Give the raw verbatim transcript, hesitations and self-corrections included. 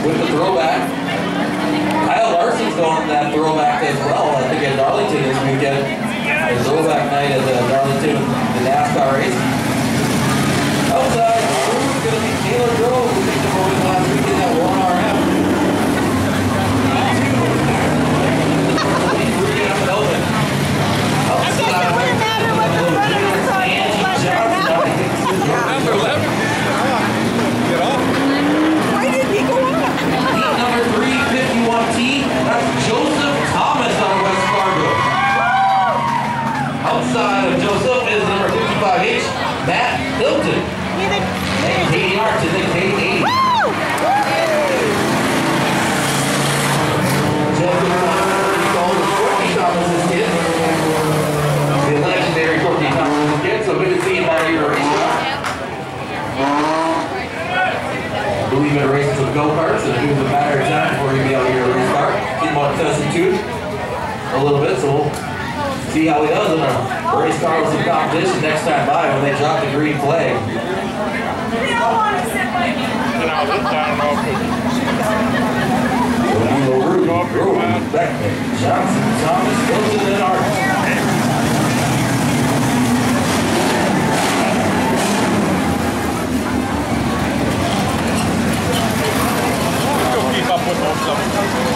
with the throwback. Kyle Larson's going to that throwback as well. I think at Darlington this weekend. The throwback night at uh, Darlington, the NASCAR race. Outside, it's going to be Taylor Grove, who picked up over last weekend at one R M. He's bringing up an open. Outside, it wouldn't matter what the front of his car is, but Number eleven. Get off. why didn't he go on? Heat number three fifty-one T, that's Joseph Thomas out of West Fargo. Outside of Joseph is number fifty-five H, Matt Hilton. And Katie Arts is in K eighty. Courtney Thomas's kid. The legendary Courtney Thomas's kid, so good to see him out here racing. I believe in racing some go-karts, and it was a matter of time before he'd be out here to race car. Keep him on testing too a little bit, so we'll see how he does in a race car with some competition next time by when they drop the green flag. Now this time off. Beckman, Johnson, Thomas, Hilton, and Art. Go keep up with those stuff.